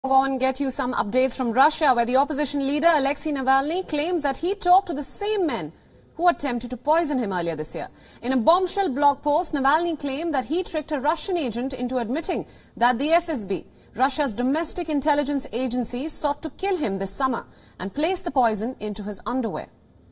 On get you some updates from Russia, where the opposition leader Alexei Navalny claims that he talked to the same men who attempted to poison him earlier this year. In a bombshell blog post, Navalny claimed that he tricked a Russian agent into admitting that the FSB, Russia's domestic intelligence agency, sought to kill him this summer and placed the poison into his underwear.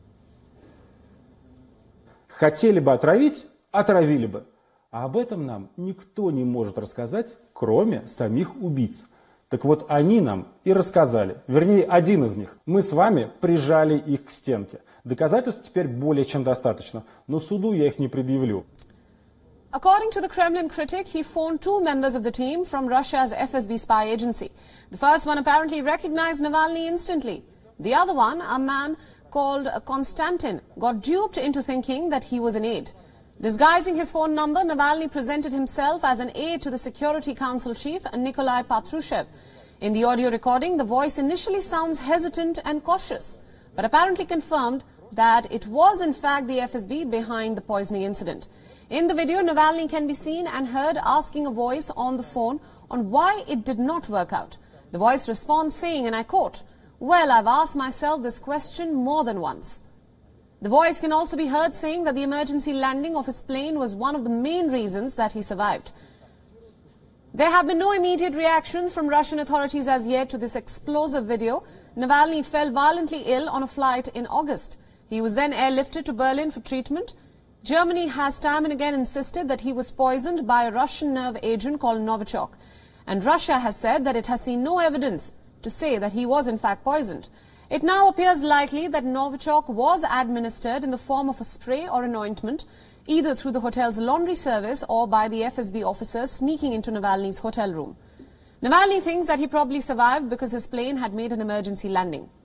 Хотели бы отравить, отравили бы. А об этом нам никто не может рассказать, кроме самих убийц. Так вот, они нам и рассказали, вернее, один из них. Мы с вами прижали их к стенке. Доказательств теперь более чем достаточно, но суду я их не предъявлю. According to the Kremlin critic, he phoned two members of the team from Russia's FSB spy agency. The first one apparently recognized Navalny instantly. The other one, a man called Konstantin, got duped into thinking that he was an aide. Disguising his phone number, Navalny presented himself as an aide to the Security Council chief, Nikolai Patrushev. In the audio recording, the voice initially sounds hesitant and cautious, but apparently confirmed that it was in fact the FSB behind the poisoning incident. In the video, Navalny can be seen and heard asking a voice on the phone on why it did not work out. The voice responds saying, and I quote, "Well, I've asked myself this question more than once." The voice can also be heard saying that the emergency landing of his plane was one of the main reasons that he survived. There have been no immediate reactions from Russian authorities as yet to this explosive video. Navalny fell violently ill on a flight in August. He was then airlifted to Berlin for treatment. Germany has time and again insisted that he was poisoned by a Russian nerve agent called Novichok. And Russia has said that it has seen no evidence to say that he was in fact poisoned. It now appears likely that Novichok was administered in the form of a spray or an ointment, either through the hotel's laundry service or by the FSB officers sneaking into Navalny's hotel room. Navalny thinks that he probably survived because his plane had made an emergency landing.